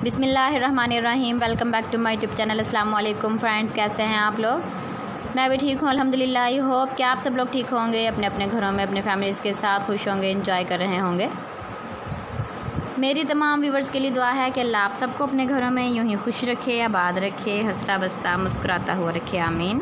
बिस्मिल्लाहिर्रहमानिर्रहीम। Welcome back to my YouTube channel. अस्सलाम वालेकुम फ्रेंड्स, कैसे हैं आप लोग? मैं भी ठीक हूँ अल्हम्दुलिल्लाह। आई होप कि आप सब लोग ठीक होंगे, अपने अपने घरों में अपने फैमिलीज़ के साथ खुश होंगे, एंजॉय कर रहे होंगे। मेरी तमाम व्यूवर्स के लिए दुआ है कि अल्लाह आप सबको अपने घरों में यूँ ही खुश रखे, आबाद रखे, हंसता बसता मुस्कुराता हुआ रखे, आमीन।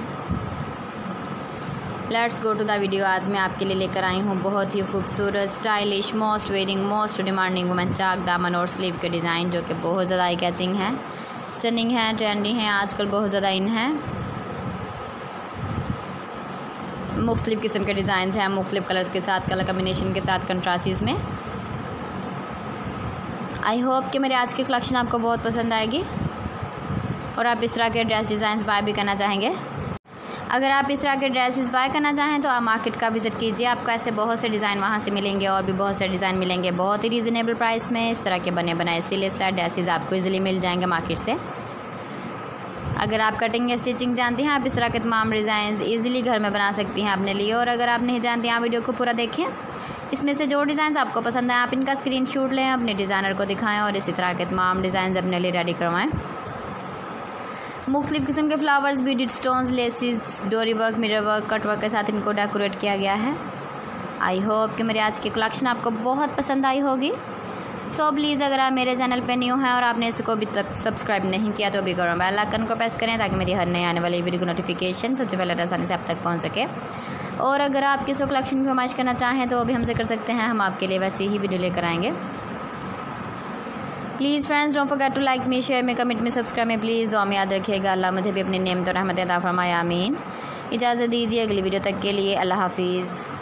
Let's go to the video. आज मैं आपके लिए लेकर आई हूँ बहुत ही खूबसूरत, stylish, most wearing, most demanding women चाक दामन और स्लीव के डिज़ाइन, जो कि बहुत ज़्यादा आई कैचिंग है, स्टनिंग है, ट्रेंडी हैं, आजकल बहुत ज़्यादा इन है। मुख्तलिफ़ किस्म के डिज़ाइन हैं, मुख्तलिफ़ कलर्स के साथ, कलर कम्बिनेशन के साथ, कंट्रास्ट्स में। आई होप कि मेरे आज की कलेक्शन आपको बहुत पसंद आएगी और आप इस तरह के ड्रेस डिज़ाइन बाय भी करना चाहेंगे। अगर आप इस तरह के ड्रेसेस बाय करना चाहें तो आप मार्केट का विज़िट कीजिए, आपको ऐसे बहुत से डिज़ाइन वहाँ से मिलेंगे और भी बहुत से डिज़ाइन मिलेंगे बहुत ही रीज़नेबल प्राइस में। इस तरह के बने बनाए सीलेस ड्रेसेस आपको इजीली मिल जाएंगे मार्केट से। अगर आप कटिंग या स्टिचिंग जानती हैं, आप इस तरह के तमाम डिज़ाइन इजीली घर में बना सकती हैं अपने लिए। और अगर आप नहीं जानती हैं, आप वीडियो को पूरा देखें, इसमें से जो डिज़ाइन आपको पसंद है आप इनका स्क्रीनशॉट लें, अपने डिज़ाइनर को दिखाएँ और इसी तरह के तमाम डिज़ाइन अपने लिए रेडी करवाएँ। मुख्तलिफ़ किस्म के फ्लावर्स, बीडेड स्टोन्स, लेसिस, डोरी work, mirror work, cut work के साथ इनको डेकोरेट किया गया है। आई होप कि मेरी आज की कलेक्शन आपको बहुत पसंद आई होगी। सो प्लीज़, अगर आप मेरे चैनल पे न्यू हैं और आपने इसको अभी तक सब्सक्राइब नहीं किया तो अभी करो, बेल आइकन को प्रेस करें ताकि मेरी हर नई आने वाली वीडियो की नोटिफिकेशन सबसे पहले आसानी से आप तक पहुँच सके। और अगर आप किसी कलेक्शन की फरमाइश करना चाहें तो वो भी हमसे कर सकते हैं, हम आपके लिए वैसे ही वीडियो लेकर आएँगे। Please friends, don't forget to like me, share me, comment me, subscribe me please. दुआ में याद रखिएगा, अल्लाह मुझे भी अपनी नेमत और रहमत अता फरमाए, आमीन। इजाज़त दीजिए अगली वीडियो तक के लिए। अल्लाह हाफिज़।